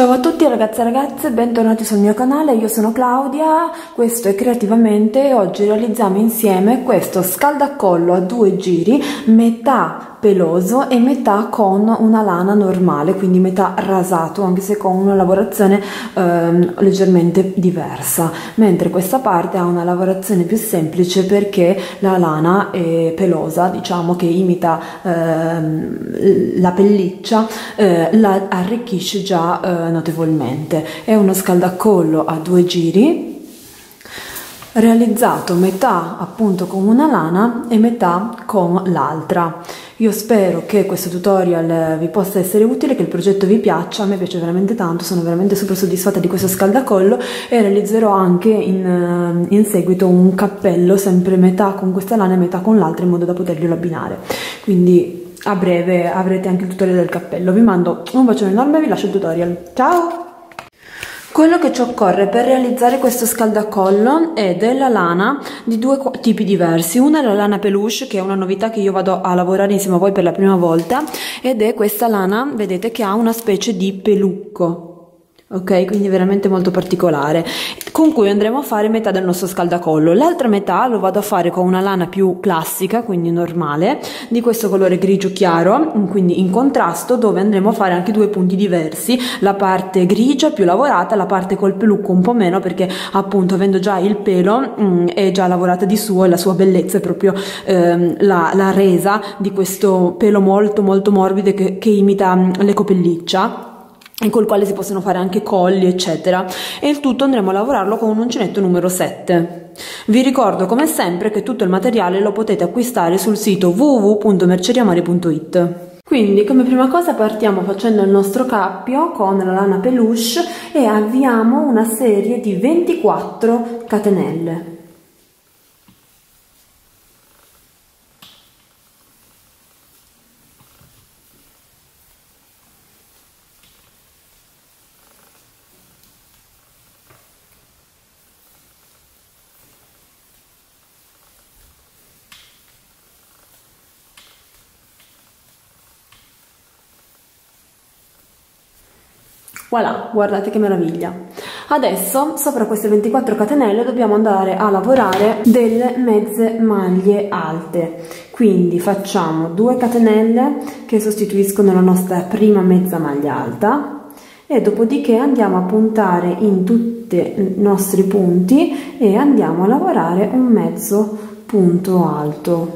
Ciao a tutti ragazzi e ragazze, bentornati sul mio canale, io sono Claudia, questo è Creativamente e oggi realizziamo insieme questo scaldacollo a 2 giri, metà peloso e metà con una lana normale, quindi metà rasato, anche se con una lavorazione leggermente diversa, mentre questa parte ha una lavorazione più semplice perché la lana è pelosa, diciamo che imita la pelliccia, la arricchisce già notevolmente. È uno scaldacollo a 2 giri realizzato metà appunto con una lana e metà con l'altra. Io spero che questo tutorial vi possa essere utile, che il progetto vi piaccia, a me piace veramente tanto, sono veramente super soddisfatta di questo scaldacollo e realizzerò anche in seguito un cappello sempre metà con questa lana e metà con l'altra in modo da poterglielo abbinare, quindi a breve avrete anche il tutorial del cappello. Vi mando un bacione enorme e vi lascio il tutorial. Ciao! Quello che ci occorre per realizzare questo scaldacollo è della lana di 2 tipi diversi. Una è la lana peluche, che è una novità che io vado a lavorare insieme a voi per la prima volta, ed è questa lana, vedete, che ha una specie di pelucco. Ok, quindi veramente molto particolare, con cui andremo a fare metà del nostro scaldacollo. L'altra metà lo vado a fare con una lana più classica, quindi normale, di questo colore grigio chiaro, quindi in contrasto, dove andremo a fare anche 2 punti diversi, la parte grigia più lavorata, la parte col pelucco un po' meno, perché appunto avendo già il pelo è già lavorata di suo e la sua bellezza è proprio la resa di questo pelo molto morbido che imita l'ecopelliccia, e col quale si possono fare anche colli eccetera, e il tutto andremo a lavorarlo con un uncinetto numero 7. Vi ricordo come sempre che tutto il materiale lo potete acquistare sul sito www.merceriamari.it. Quindi come prima cosa partiamo facendo il nostro cappio con la lana peluche e avviamo una serie di 24 catenelle. Voilà, guardate che meraviglia. Adesso sopra queste 24 catenelle dobbiamo andare a lavorare delle mezze maglie alte, quindi facciamo 2 catenelle che sostituiscono la nostra prima mezza maglia alta e dopodiché andiamo a puntare in tutti i nostri punti e andiamo a lavorare un mezzo punto alto.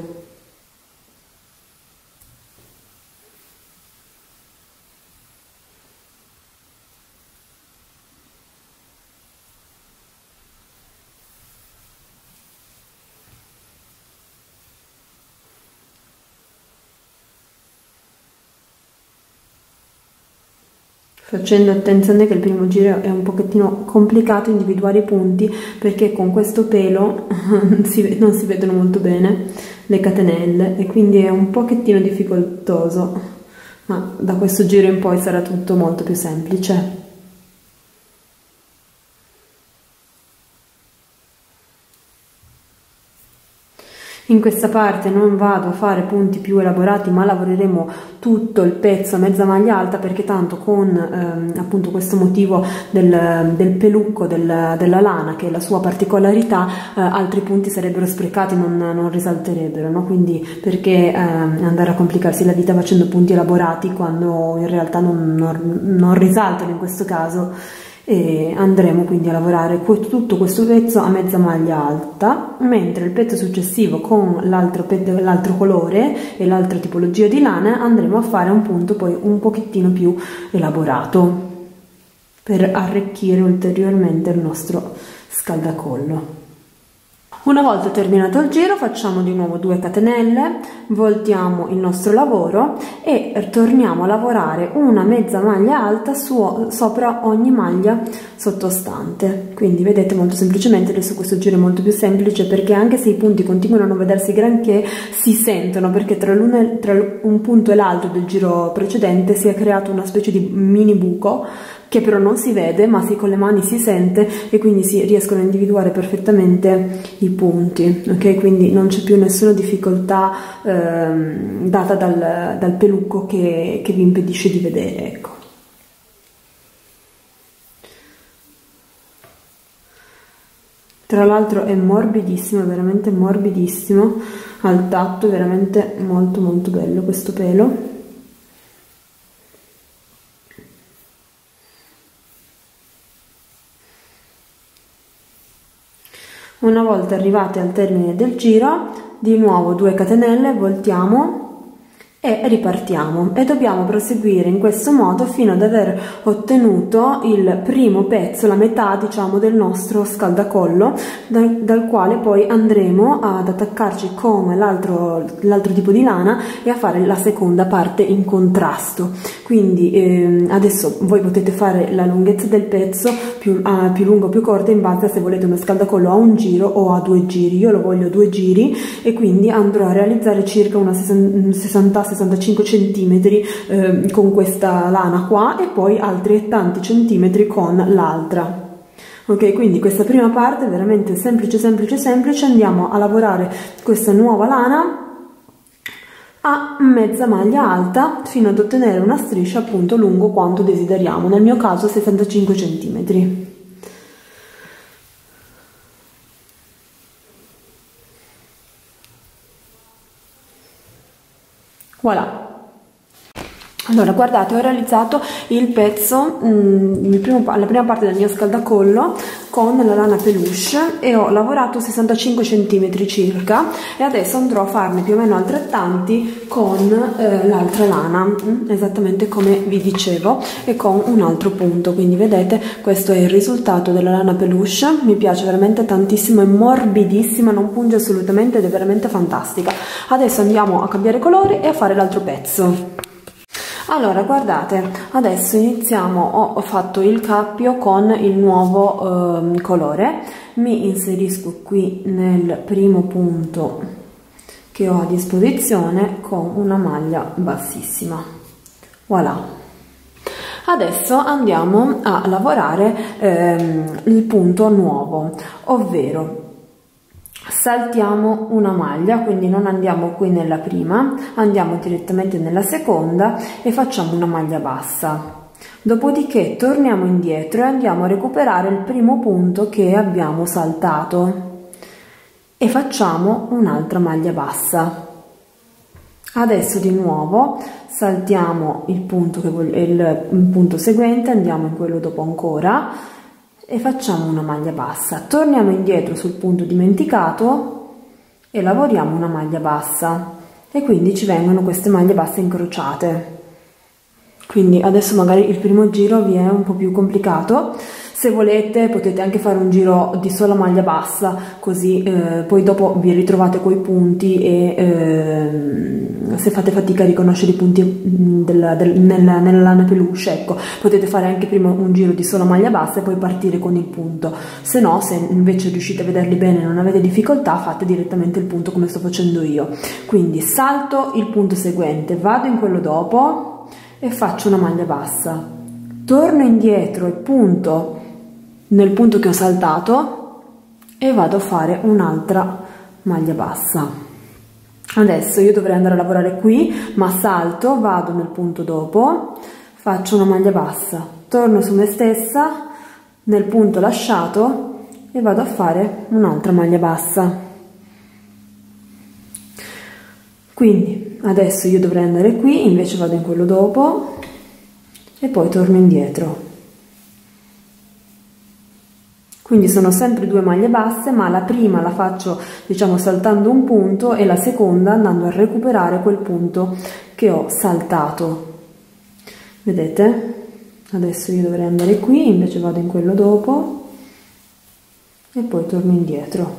Facendo attenzione che il primo giro è un pochettino complicato individuare i punti, perché con questo pelo non si vedono molto bene le catenelle e quindi è un pochettino difficoltoso, ma da questo giro in poi sarà tutto molto più semplice. In questa parte non vado a fare punti più elaborati, ma lavoreremo tutto il pezzo a mezza maglia alta, perché tanto con appunto questo motivo del pelucco della lana, che è la sua particolarità, altri punti sarebbero sprecati, non risalterebbero, no? Quindi perché andare a complicarsi la vita facendo punti elaborati quando in realtà non risaltano in questo caso. E andremo quindi a lavorare tutto questo pezzo a mezza maglia alta, mentre il pezzo successivo con l'altro colore e l'altra tipologia di lana andremo a fare un punto poi un pochettino più elaborato per arricchire ulteriormente il nostro scaldacollo. Una volta terminato il giro facciamo di nuovo 2 catenelle, voltiamo il nostro lavoro e torniamo a lavorare una mezza maglia alta sopra ogni maglia sottostante. Quindi vedete, molto semplicemente adesso questo giro è molto più semplice, perché anche se i punti continuano a non vedersi granché, si sentono, perché tra un punto e l'altro del giro precedente si è creato una specie di mini buco che però non si vede, ma con le mani si sente e quindi si riescono a individuare perfettamente i punti, ok? Quindi non c'è più nessuna difficoltà data dal pelucco che vi impedisce di vedere, ecco. Tra l'altro è morbidissimo, è veramente morbidissimo al tatto, è veramente molto molto bello questo pelo. Una volta arrivati al termine del giro, di nuovo 2 catenelle, voltiamo e ripartiamo, e dobbiamo proseguire in questo modo fino ad aver ottenuto il primo pezzo, la metà diciamo del nostro scaldacollo, dal quale poi andremo ad attaccarci con l'altro tipo di lana e a fare la seconda parte in contrasto. Quindi adesso voi potete fare la lunghezza del pezzo più lungo o più corta in base a se volete uno scaldacollo a un giro o a 2 giri. Io lo voglio 2 giri e quindi andrò a realizzare circa una 60-65 centimetri con questa lana qua e poi altri tanti centimetri con l'altra. Ok, quindi questa prima parte è veramente semplice semplice semplice. Andiamo a lavorare questa nuova lana a mezza maglia alta fino ad ottenere una striscia appunto lungo quanto desideriamo, nel mio caso 65 centimetri. Voilà. Allora, guardate, ho realizzato il pezzo, la prima parte del mio scaldacollo con la lana peluche e ho lavorato 65 cm circa, e adesso andrò a farne più o meno altrettanti con l'altra lana, esattamente come vi dicevo, e con un altro punto. Quindi vedete, questo è il risultato della lana peluche, mi piace veramente tantissimo, è morbidissima, non punge assolutamente ed è veramente fantastica. Adesso andiamo a cambiare colore e a fare l'altro pezzo. Allora, guardate, adesso iniziamo. Ho fatto il cappio con il nuovo colore, mi inserisco qui nel primo punto che ho a disposizione con una maglia bassissima. Voilà. Adesso andiamo a lavorare il punto nuovo, ovvero saltiamo una maglia, quindi non andiamo qui nella prima, andiamo direttamente nella seconda e facciamo una maglia bassa. Dopodiché torniamo indietro e andiamo a recuperare il primo punto che abbiamo saltato e facciamo un'altra maglia bassa. Adesso di nuovo saltiamo il punto seguente, andiamo in quello dopo ancora e facciamo una maglia bassa, torniamo indietro sul punto dimenticato e lavoriamo una maglia bassa, e quindi ci vengono queste maglie basse incrociate. Quindi adesso magari il primo giro vi è un po' più complicato, se volete potete anche fare un giro di sola maglia bassa, così poi dopo vi ritrovate coi punti e se fate fatica a riconoscere i punti nella lana peluche, ecco, potete fare anche prima un giro di sola maglia bassa e poi partire con il punto. Se no, se invece riuscite a vederli bene e non avete difficoltà, fate direttamente il punto come sto facendo io. Quindi salto il punto seguente, vado in quello dopo e faccio una maglia bassa, torno indietro e punto nel punto che ho saltato e vado a fare un'altra maglia bassa. Adesso io dovrei andare a lavorare qui, ma salto, vado nel punto dopo, faccio una maglia bassa, torno su me stessa nel punto lasciato e vado a fare un'altra maglia bassa. Quindi adesso io dovrei andare qui, invece vado in quello dopo e poi torno indietro. Quindi sono sempre 2 maglie basse, ma la prima la faccio, diciamo, saltando un punto e la seconda andando a recuperare quel punto che ho saltato. Vedete? Adesso io dovrei andare qui, invece vado in quello dopo e poi torno indietro.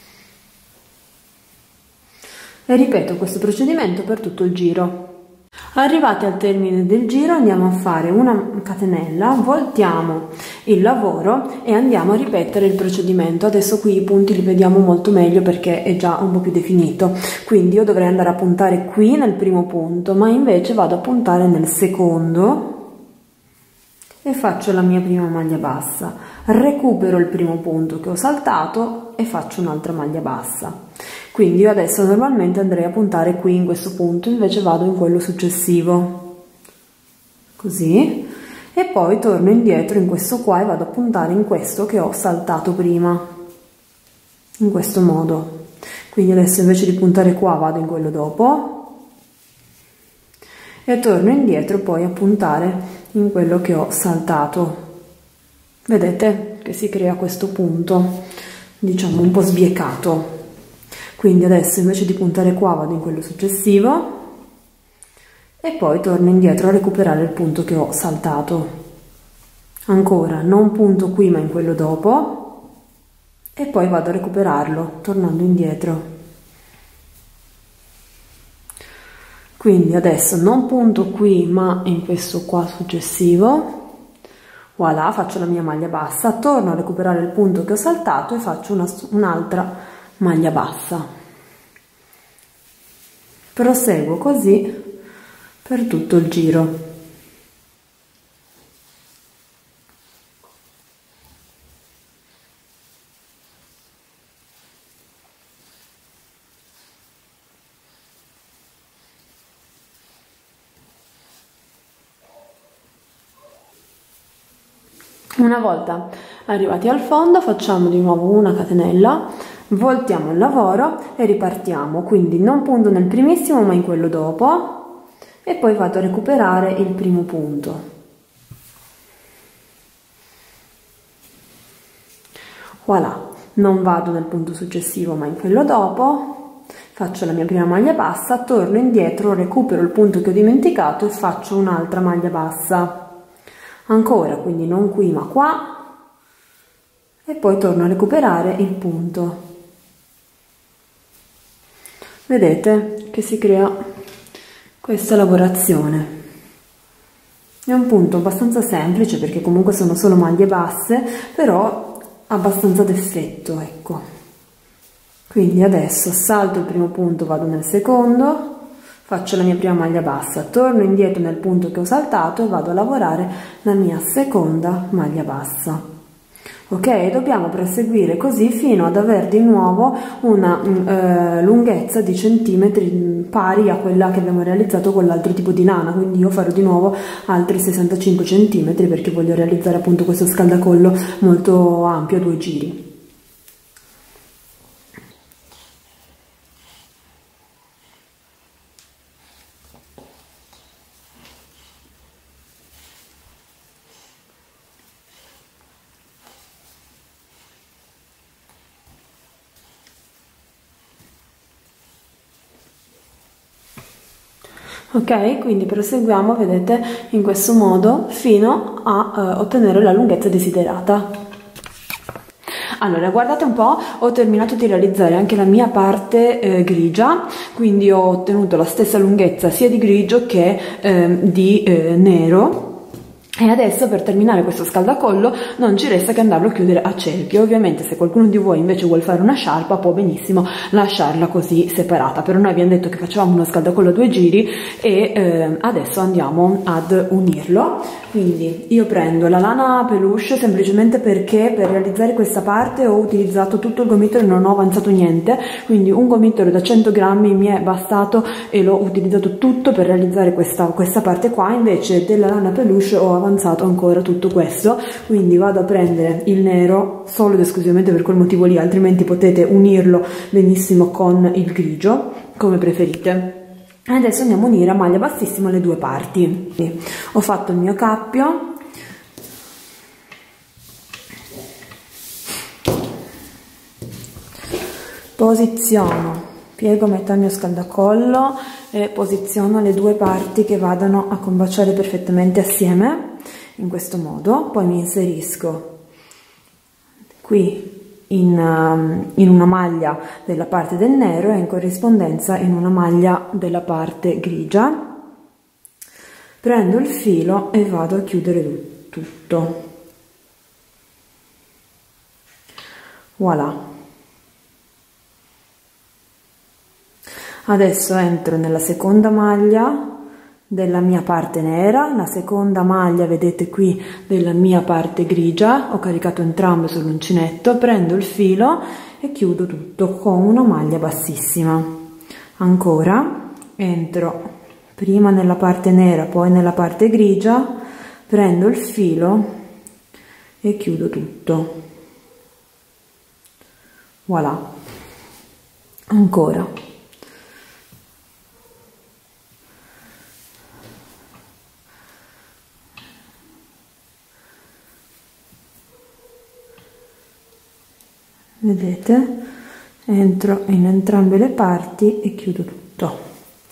E ripeto questo procedimento per tutto il giro. Arrivati al termine del giro andiamo a fare una catenella, voltiamo il lavoro e andiamo a ripetere il procedimento. Adesso qui i punti li vediamo molto meglio perché è già un po' più definito, quindi io dovrei andare a puntare qui nel primo punto, ma invece vado a puntare nel secondo e faccio la mia prima maglia bassa, recupero il primo punto che ho saltato e faccio un'altra maglia bassa. Quindi io adesso normalmente andrei a puntare qui in questo punto, invece vado in quello successivo, così, e poi torno indietro in questo qua e vado a puntare in questo che ho saltato prima. in questo modo. Quindi adesso invece di puntare qua vado in quello dopo e torno indietro poi a puntare in quello che ho saltato. Vedete che si crea questo punto, diciamo un po' sbiecato. Quindi adesso invece di puntare qua vado in quello successivo e poi torno indietro a recuperare il punto che ho saltato. Ancora non punto qui ma in quello dopo e poi vado a recuperarlo tornando indietro. Quindi adesso non punto qui ma in questo qua successivo, voilà, faccio la mia maglia bassa, torno a recuperare il punto che ho saltato e faccio un'altra maglia bassa. Proseguo così per tutto il giro. Una volta arrivati al fondo facciamo di nuovo una catenella, voltiamo il lavoro e ripartiamo, quindi non punto nel primissimo ma in quello dopo e poi vado a recuperare il primo punto. Voilà, non vado nel punto successivo ma in quello dopo, faccio la mia prima maglia bassa, torno indietro, recupero il punto che ho dimenticato e faccio un'altra maglia bassa. Ancora, quindi non qui ma qua e poi torno a recuperare il punto. Vedete che si crea questa lavorazione. È un punto abbastanza semplice perché comunque sono solo maglie basse, però abbastanza d'effetto, ecco. Quindi adesso salto il primo punto, vado nel secondo, faccio la mia prima maglia bassa, torno indietro nel punto che ho saltato e vado a lavorare la mia seconda maglia bassa. Ok, dobbiamo proseguire così fino ad avere di nuovo una lunghezza di centimetri pari a quella che abbiamo realizzato con l'altro tipo di lana, quindi io farò di nuovo altri 65 centimetri perché voglio realizzare appunto questo scaldacollo molto ampio a 2 giri. Ok, quindi proseguiamo, vedete, in questo modo fino a ottenere la lunghezza desiderata. Allora, guardate un po', ho terminato di realizzare anche la mia parte grigia, quindi ho ottenuto la stessa lunghezza sia di grigio che di nero. E adesso per terminare questo scaldacollo non ci resta che andarlo a chiudere a cerchio. Ovviamente se qualcuno di voi invece vuole fare una sciarpa può benissimo lasciarla così separata, però noi abbiamo detto che facevamo uno scaldacollo a 2 giri e adesso andiamo ad unirlo. Quindi io prendo la lana peluche semplicemente perché per realizzare questa parte ho utilizzato tutto il gomitolo e non ho avanzato niente, quindi un gomitolo da 100 grammi mi è bastato e l'ho utilizzato tutto per realizzare questa parte qua. Invece della lana peluche ho avanzato ancora tutto questo, quindi vado a prendere il nero solo ed esclusivamente per quel motivo lì, altrimenti potete unirlo benissimo con il grigio come preferite. Adesso andiamo a unire a maglia bassissima le due parti. Ho fatto il mio cappio, posiziono, piego metà il mio scaldacollo e posiziono le due parti che vadano a combaciare perfettamente assieme in questo modo. Poi mi inserisco qui in una maglia della parte del nero e in corrispondenza in una maglia della parte grigia, prendo il filo e vado a chiudere tutto. Voilà. Adesso entro nella seconda maglia della mia parte nera, la seconda maglia vedete qui della mia parte grigia, ho caricato entrambe sull'uncinetto, prendo il filo e chiudo tutto con una maglia bassissima. Ancora entro prima nella parte nera poi nella parte grigia, prendo il filo e chiudo tutto. voilà, ancora. Vedete? Entro in entrambe le parti e chiudo tutto.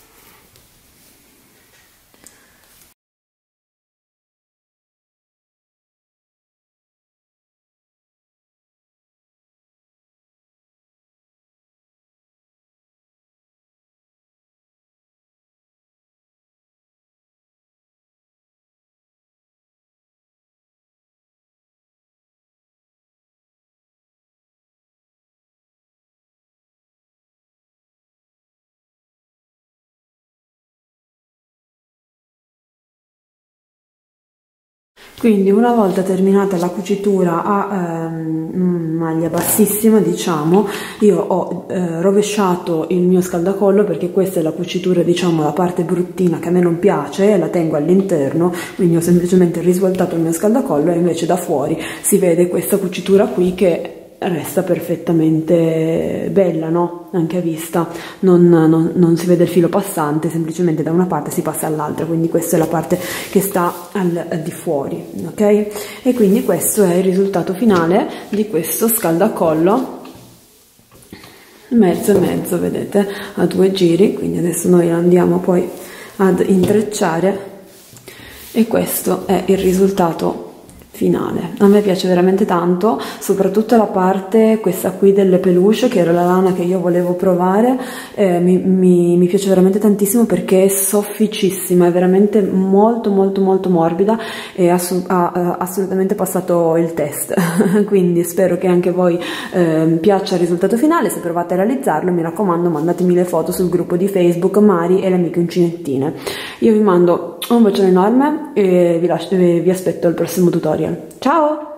Quindi una volta terminata la cucitura a maglia bassissima, diciamo, io ho rovesciato il mio scaldacollo, perché questa è la cucitura, diciamo, la parte bruttina che a me non piace, e la tengo all'interno, quindi ho semplicemente risvoltato il mio scaldacollo e invece da fuori si vede questa cucitura qui che resta perfettamente bella, no? Anche a vista, non si vede il filo passante, semplicemente da una parte si passa all'altra, quindi questa è la parte che sta al di fuori, ok? E quindi questo è il risultato finale di questo scaldacollo mezzo e mezzo, vedete, a 2 giri. Quindi adesso noi andiamo poi ad intrecciare e questo è il risultato finale. A me piace veramente tanto, soprattutto la parte questa qui delle peluche, che era la lana che io volevo provare. Mi piace veramente tantissimo perché è sofficissima, è veramente molto morbida e ha assolutamente passato il test. Quindi spero che anche voi piaccia il risultato finale. Se provate a realizzarlo, mi raccomando, mandatemi le foto sul gruppo di Facebook Mari e le amiche uncinettine. Io vi mando un bacione enorme e vi aspetto al prossimo tutorial. Ciao!